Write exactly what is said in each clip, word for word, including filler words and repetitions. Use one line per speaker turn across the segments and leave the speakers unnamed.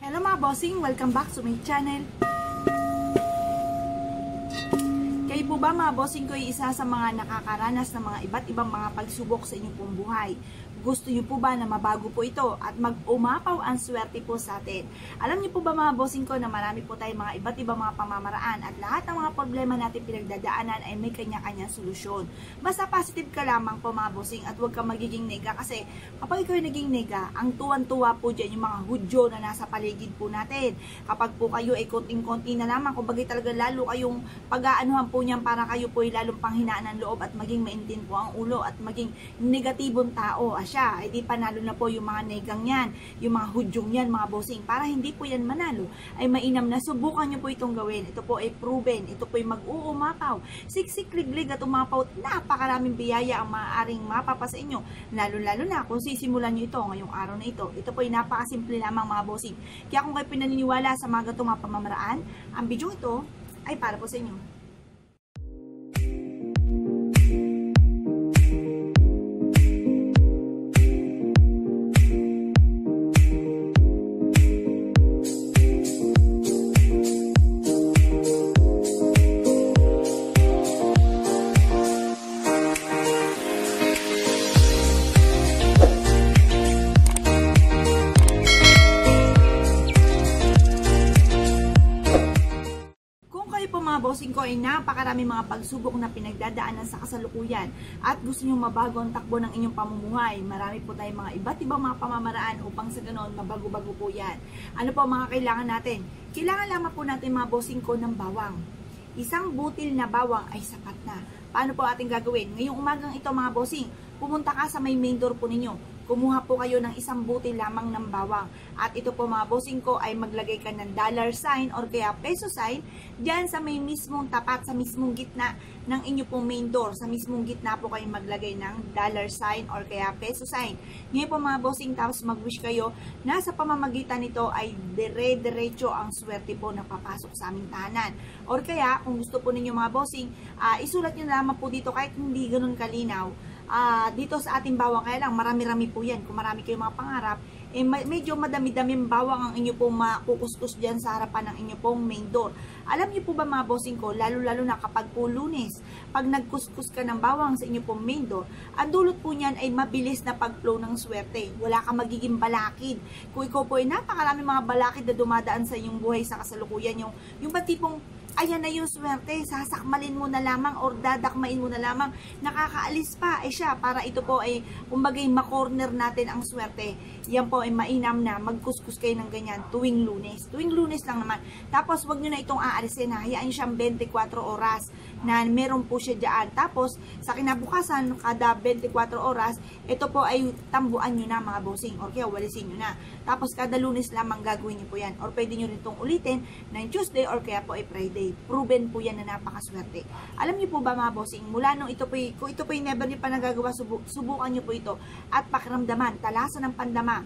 Hello mga bossing! Welcome back to my channel. Kayo po ba mga bossing ko ay isa sa mga nakakaranas ng mga iba't ibang mga pagsubok sa inyong pong buhay? Gusto niyo po ba na mabago po ito at mag-umapaw ang swerte po sa atin? Alam niyo po ba mga bossing ko na marami po tayong mga iba't ibang mga pamamaraan at lahat ng mga problema natin pinagdadaanan ay may kanya-kanyang solusyon. Basta positive ka lamang po mga bossing at huwag kang magiging nega kasi kapag ikaw ay naging nega, ang tuwan-tuwa po dyan yung mga hudyo na nasa paligid po natin. Kapag po kayo ay konting-konti na lamang, kung bagay talaga lalo kayong pag-aanuhan po niyan para kayo po ay lalong panghinaan ng loob at maging maintin po ang ulo at maging negatibong tao. Siya, ay di panalo na po yung mga negang yan, yung mga hudyong yan mga bossing. Para hindi po yan manalo, ay mainam na subukan nyo po itong gawin. Ito po ay proven, ito po ay mag-uumapaw, siksik-liglig at umapaw at napakaraming biyaya ang maaaring mapapa sa inyo. Lalo-lalo na kung sisimulan nyo ito ngayong araw na ito. Ito po ay napakasimple lamang mga bossing. Kaya kung kayo pinaniniwala sa mga gatong mga pamamaraan, ang video ito ay para po sa inyo. Mga bossing ko ay napakarami mga pagsubok na pinagdadaanan sa kasalukuyan at gusto nyo mabago ang takbo ng inyong pamumuhay. Marami po tayong mga iba't ibang mga pamamaraan upang sa ganoon mabago-bago po yan. Ano po mga kailangan natin? Kailangan lamang po natin mga bossing ko ng bawang. Isang butil na bawang ay sapat na. Paano po ating gagawin? Ngayong umagang ito mga bossing, pumunta ka sa may main door po ninyo. Kumuha po kayo ng isang butil lamang ng bawang. At ito po mga bossing ko ay maglagay ka ng dollar sign or kaya peso sign dyan sa may mismong tapat, sa mismong gitna ng inyo pong main door. Sa mismong gitna po kayo maglagay ng dollar sign or kaya peso sign. Ngayon po mga bossing, tapos mag-wish kayo na sa pamamagitan nito ay dire-diretso ang swerte po na papasok sa aming tahanan. Or kaya kung gusto po ninyo mga bossing, uh, isulat nyo lamang po dito kahit hindi ganun kalinaw. Uh, dito sa ating bawang, kaya lang marami-rami po yan. Kung marami kayong mga pangarap, eh, medyo madami-daming bawang ang inyo pong makukuskus dyan sa harapan ng inyo pong main door. Alam niyo po ba mga bossing ko, lalo-lalo na kapag po Lunes, pag nagkuskus ka ng bawang sa inyo pong main door, ang dulot po niyan ay mabilis na pag-flow ng swerte. Wala kang magiging balakid. Kung ikaw po ay napakarami mga balakid na dumadaan sa inyong buhay sa kasalukuyan, yung, yung ba tipong ayan na yung swerte, sasakmalin mo na lamang or dadakmain mo na lamang, nakakaalis pa, eh siya, para ito po ay, kumbagay, makorner natin ang swerte. Yan po ay mainam na magkuskus kayo ng ganyan tuwing Lunes. Tuwing Lunes lang naman. Tapos, wag nyo na itong aalisin, ha? Hayaan nyo siyang twenty-four oras na meron po siya dyan. Tapos, sa kinabukasan, kada twenty-four oras, ito po ay tambuan nyo na mga bossing, or kaya walisin nyo na. Tapos, kada Lunes lamang gagawin nyo po yan. Or pwede nyo rin itong ulitin ng Tuesday or kaya po ay Friday. Proven po yan na napakaswerte. Alam niyo po ba mga bossing, mula nung ito po, kung ito po yung never niyo pa nagagawa, subu subukan niyo po ito at pakiramdaman, talasan ng pandama.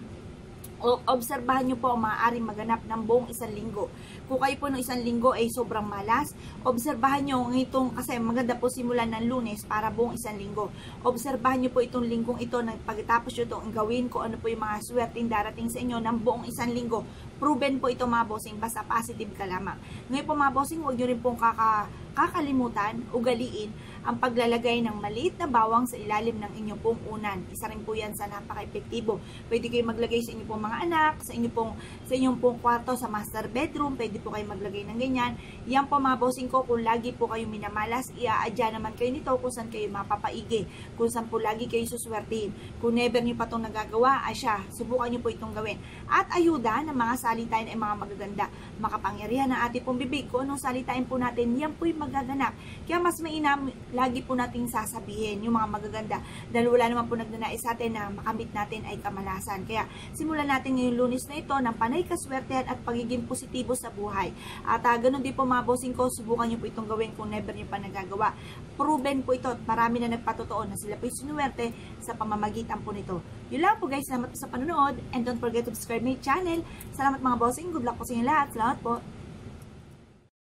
O obserbahan nyo po ang maaaring maganap ng buong isang linggo. Kung kayo po ng isang linggo ay sobrang malas, obserbahan nyo itong, kasi maganda po simulan ng Lunes para buong isang linggo. Obserbahan nyo po itong linggong ito na pagkatapos nyo itong gawin ko ano po yung mga swerteng darating sa inyo ng buong isang linggo. Proven po ito mga bossing, basta positive ka lamang. Ngayon po mga bossing, huwag nyo rin pong kaka, kakalimutan, ugaliin ang paglalagay ng maliit na bawang sa ilalim ng inyong pong unan. Isa rin po yan sa napaka-epektibo. Pwede kayo maglagay sa inyong pong mga anak, sa inyong pong, sa inyong pong kwarto, sa master bedroom, pwede po kayo maglagay ng ganyan. Yan po mga bossing ko, kung lagi po kayo minamalas, iaadya naman kayo nito kung saan kayo mapapaigi, kung saan po lagi kayo suswertihin. Kung never nyo pa itong nagagawa, ay siya, subukan nyo po itong gawin. At ayuda ng mga salitain ay mga magaganda, makapangyarihan ng ating pong bibig. Kung anong salitain po natin, yan po'y magaganap. Kaya mas mainam, lagi po nating sasabihin yung mga magaganda dahil wala naman po nagdanais sa atin na makamit natin ay kamalasan. Kaya simulan natin ngayong Lunes na ito ng panay kaswertehan at pagiging positibo sa buhay. At uh, ganun din po mga bossing ko, subukan nyo po itong gawin kung never nyo pa nagagawa. Proven po ito at marami na nagpatotoo na sila po sinuwerte sa pamamagitan po nito. Yun lang po guys, salamat po sa panonood and don't forget to subscribe my channel. Salamat mga bossing, good luck po sa inyo lahat. Salamat po.